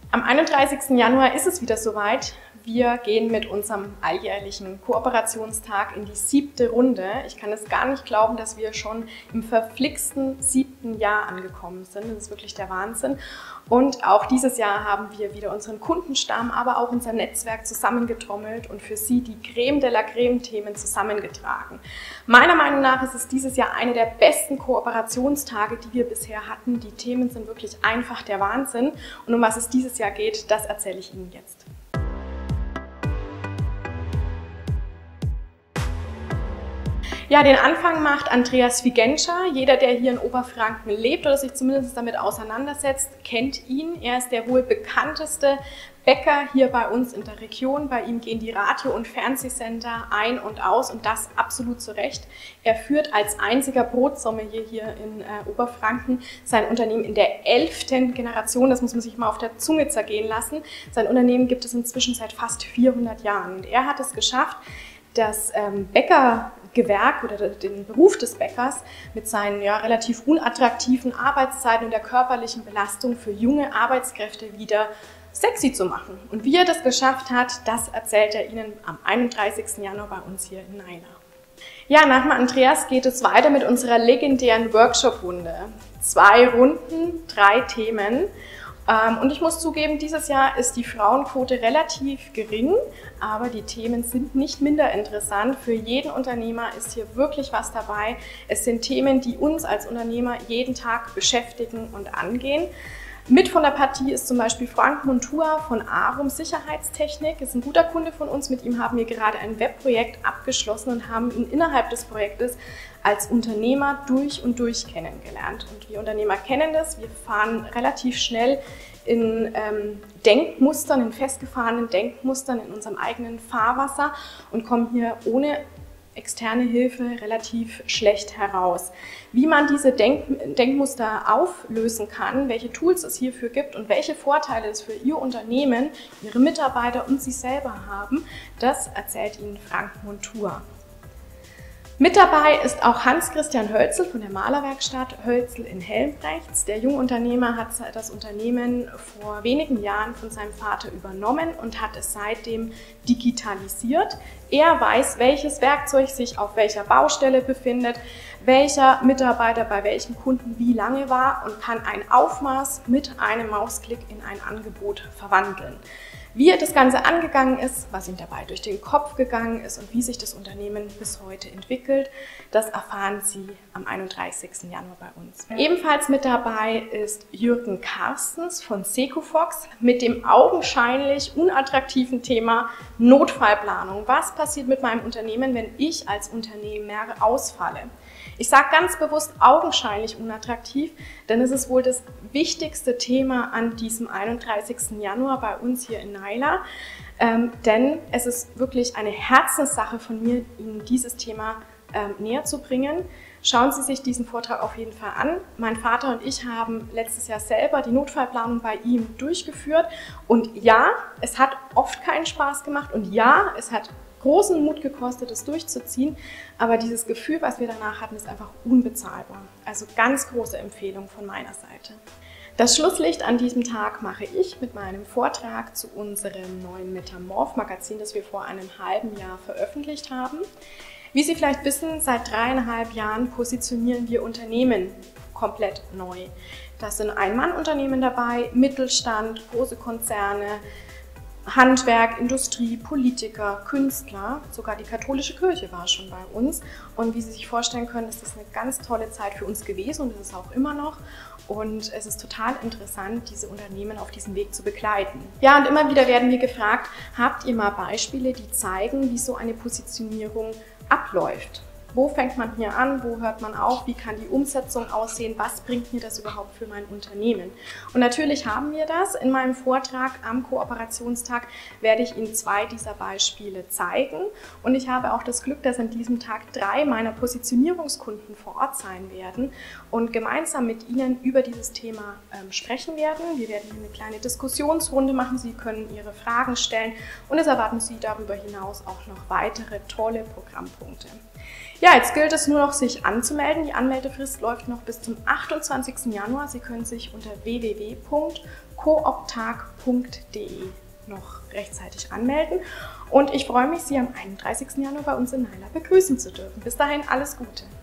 Am 31. Januar ist es wieder soweit. Wir gehen mit unserem alljährlichen Kooperationstag in die 7. Runde. Ich kann es gar nicht glauben, dass wir schon im verflixten 7. Jahr angekommen sind. Das ist wirklich der Wahnsinn. Und auch dieses Jahr haben wir wieder unseren Kundenstamm, aber auch unser Netzwerk zusammengetrommelt und für Sie die Creme de la Creme-Themen zusammengetragen. Meiner Meinung nach ist es dieses Jahr eine der besten Kooperationstage, die wir bisher hatten. Die Themen sind wirklich einfach der Wahnsinn. Und um was es dieses Jahr geht, das erzähle ich Ihnen jetzt. Ja, den Anfang macht Andreas Figenscher. Jeder, der hier in Oberfranken lebt oder sich zumindest damit auseinandersetzt, kennt ihn. Er ist der wohl bekannteste Bäcker hier bei uns in der Region. Bei ihm gehen die Radio- und Fernsehsender ein und aus und das absolut zu Recht. Er führt als einziger Brotsommelier hier in Oberfranken sein Unternehmen in der 11. Generation. Das muss man sich mal auf der Zunge zergehen lassen. Sein Unternehmen gibt es inzwischen seit fast 400 Jahren. Und er hat es geschafft, das Bäckergewerk oder den Beruf des Bäckers mit seinen relativ unattraktiven Arbeitszeiten und der körperlichen Belastung für junge Arbeitskräfte wieder sexy zu machen. Und wie er das geschafft hat, das erzählt er Ihnen am 31. Januar bei uns hier in Naila. Ja, nach dem Andreas geht es weiter mit unserer legendären Workshop-Runde. 2 Runden, 3 Themen. Und ich muss zugeben, dieses Jahr ist die Frauenquote relativ gering, aber die Themen sind nicht minder interessant. Für jeden Unternehmer ist hier wirklich was dabei. Es sind Themen, die uns als Unternehmer jeden Tag beschäftigen und angehen. Mit von der Partie ist zum Beispiel Frank Montua von Arum Sicherheitstechnik. Ist ein guter Kunde von uns. Mit ihm haben wir gerade ein Webprojekt abgeschlossen und haben ihn innerhalb des Projektes als Unternehmer durch und durch kennengelernt. Und wir Unternehmer kennen das. Wir fahren relativ schnell in Denkmustern, in festgefahrenen Denkmustern in unserem eigenen Fahrwasser und kommen hier ohne externe Hilfe relativ schlecht heraus. Wie man diese Denkmuster auflösen kann, welche Tools es hierfür gibt und welche Vorteile es für Ihr Unternehmen, Ihre Mitarbeiter und Sie selber haben, das erzählt Ihnen Frank Montua. Mit dabei ist auch Hans-Christian Hölzel von der Malerwerkstatt Hölzel in Helmbrechts. Der junge Unternehmer hat das Unternehmen vor wenigen Jahren von seinem Vater übernommen und hat es seitdem digitalisiert. Er weiß, welches Werkzeug sich auf welcher Baustelle befindet, welcher Mitarbeiter bei welchem Kunden wie lange war und kann ein Aufmaß mit einem Mausklick in ein Angebot verwandeln. Wie er das Ganze angegangen ist, was ihm dabei durch den Kopf gegangen ist und wie sich das Unternehmen bis heute entwickelt, das erfahren Sie am 31. Januar bei uns. Ebenfalls mit dabei ist Jürgen Carstens von Secofox mit dem augenscheinlich unattraktiven Thema Notfallplanung. Was passiert mit meinem Unternehmen, wenn ich als Unternehmer ausfalle? Ich sage ganz bewusst augenscheinlich unattraktiv, denn es ist wohl das wichtigste Thema an diesem 31. Januar bei uns hier in Naila. Denn es ist wirklich eine Herzenssache von mir, Ihnen dieses Thema näher zu bringen. Schauen Sie sich diesen Vortrag auf jeden Fall an. Mein Vater und ich haben letztes Jahr selber die Notfallplanung bei ihm durchgeführt. Und ja, es hat oft keinen Spaß gemacht und ja, es hat großen Mut gekostet, es durchzuziehen, aber dieses Gefühl, was wir danach hatten, ist einfach unbezahlbar. Also ganz große Empfehlung von meiner Seite. Das Schlusslicht an diesem Tag mache ich mit meinem Vortrag zu unserem neuen Metamorph-Magazin, das wir vor einem halben Jahr veröffentlicht haben. Wie Sie vielleicht wissen, seit 3,5 Jahren positionieren wir Unternehmen komplett neu. Da sind Ein-Mann-Unternehmen dabei, Mittelstand, große Konzerne, Handwerk, Industrie, Politiker, Künstler, sogar die katholische Kirche war schon bei uns. Und wie Sie sich vorstellen können, ist das eine ganz tolle Zeit für uns gewesen und das ist auch immer noch. Und es ist total interessant, diese Unternehmen auf diesem Weg zu begleiten. Ja, und immer wieder werden wir gefragt, habt ihr mal Beispiele, die zeigen, wie so eine Positionierung abläuft? Wo fängt man hier an, wo hört man auf, wie kann die Umsetzung aussehen, was bringt mir das überhaupt für mein Unternehmen? Und natürlich haben wir das. In meinem Vortrag am Kooperationstag werde ich Ihnen 2 dieser Beispiele zeigen. Und ich habe auch das Glück, dass an diesem Tag 3 meiner Positionierungskunden vor Ort sein werden und gemeinsam mit Ihnen über dieses Thema sprechen werden. Wir werden hier eine kleine Diskussionsrunde machen. Sie können Ihre Fragen stellen und es erwarten Sie darüber hinaus auch noch weitere tolle Programmpunkte. Ja, jetzt gilt es nur noch, sich anzumelden. Die Anmeldefrist läuft noch bis zum 28. Januar. Sie können sich unter www.kooperationstag.de cooptag.de noch rechtzeitig anmelden. Und ich freue mich, Sie am 31. Januar bei uns in Naila begrüßen zu dürfen. Bis dahin alles Gute.